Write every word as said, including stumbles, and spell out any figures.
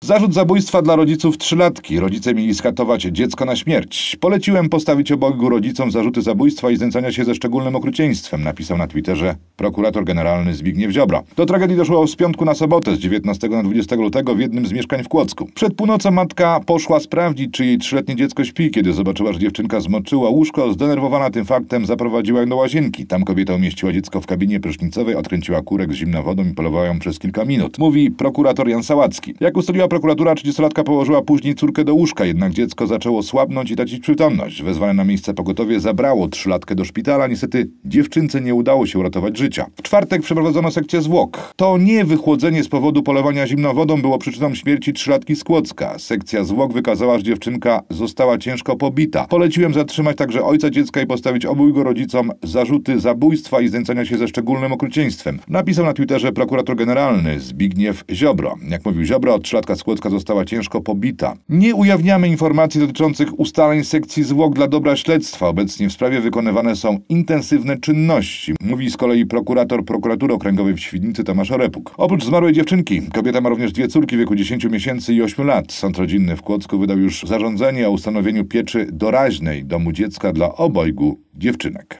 Zarzut zabójstwa dla rodziców trzylatki. Rodzice mieli skatować dziecko na śmierć. Poleciłem postawić obojgu rodzicom zarzuty zabójstwa i znęcania się ze szczególnym okrucieństwem, napisał na Twitterze prokurator generalny Zbigniew Ziobro. Do tragedii doszło z piątku na sobotę, z dziewiętnastego na dwudziestego lutego w jednym z mieszkań w Kłodzku. Przed północą matka poszła sprawdzić, czy jej trzyletnie dziecko śpi. Kiedy zobaczyła, że dziewczynka zmoczyła łóżko, zdenerwowana tym faktem zaprowadziła ją do łazienki. Tam kobieta umieściła dziecko w kabinie prysznicowej, odkręciła kurek z zimną wodą i polowała ją przez kilka minut. Mówi prokurator Jan Sałacki. Jak ustaliła prokuratura, trzydziestolatka położyła później córkę do łóżka, jednak dziecko zaczęło słabnąć i tracić przytomność. Wezwane na miejsce pogotowie zabrało trzylatkę do szpitala. Niestety dziewczynce nie udało się uratować życia. W czwartek przeprowadzono sekcję zwłok. To nie wychłodzenie z powodu polowania zimną wodą było przyczyną śmierci trzylatki z Kłodzka. Sekcja zwłok wykazała, że dziewczynka została ciężko pobita. Poleciłem zatrzymać także ojca dziecka i postawić obojgu rodzicom zarzuty zabójstwa i znęcania się ze szczególnym okrucieństwem, napisał na Twitterze prokurator generalny Zbigniew Ziobro. Jak mówił Ziobro, trzylatka z Kłodzka została ciężko pobita. Nie ujawniamy informacji dotyczących ustaleń sekcji zwłok dla dobra śledztwa. Obecnie w sprawie wykonywane są intensywne czynności, mówi z kolei prokurator prokuratury okręgowej w Świdnicy Tomasz Orepuk. Oprócz zmarłej dziewczynki, kobieta ma również dwie córki w wieku dziesięciu miesięcy i ośmiu lat. Sąd rodzinny w Kłodzku wydał już zarządzenie o ustanowieniu pieczy doraźnej domu dziecka dla obojgu dziewczynek.